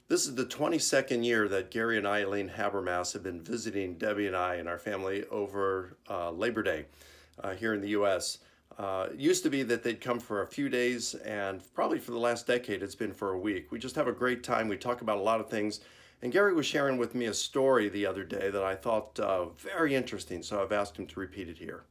This is the 22nd year that Gary and Eileen Habermas have been visiting Debbie and I and our family over Labor Day here in the U.S. It used to be that they'd come for a few days, and probably for the last decade it's been for a week. We just have a great time. We talk about a lot of things. And Gary was sharing with me a story the other day that I thought very interesting, so I've asked him to repeat it here.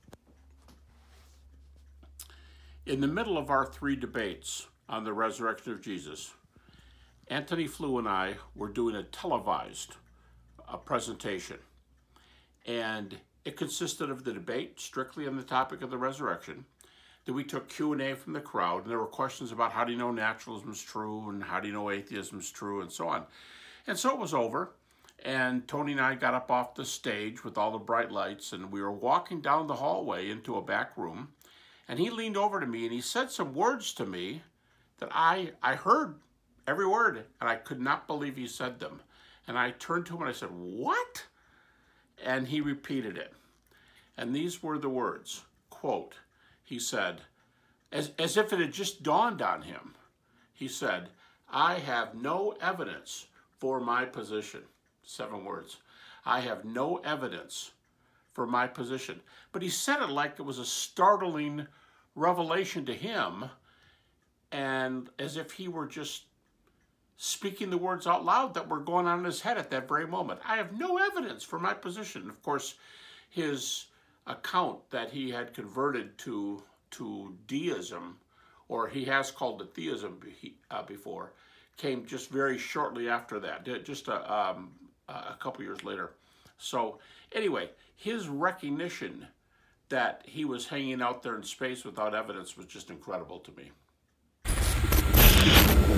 In the middle of our 3 debates on the resurrection of Jesus, Antony Flew and I were doing a televised presentation. And it consisted of the debate strictly on the topic of the resurrection. Then we took Q&A from the crowd, and there were questions about how do you know naturalism is true, and how do you know atheism is true, and so on. And so it was over, and Tony and I got up off the stage with all the bright lights, and we were walking down the hallway into a back room, and he leaned over to me and he said some words to me that I heard every word, and I could not believe he said them. And I turned to him and I said, "What?" And he repeated it. And these were the words, quote, he said, as if it had just dawned on him, he said, "I have no evidence for my position." 7 words. I have no evidence for my position. But he said it like it was a startling revelation to him, and as if he were just speaking the words out loud that were going on in his head at that very moment. I have no evidence for my position. Of course, his account that he had converted to deism, or he has called it theism before, came just very shortly after that, just a couple years later. So anyway, his recognition that he was hanging out there in space without evidence was just incredible to me.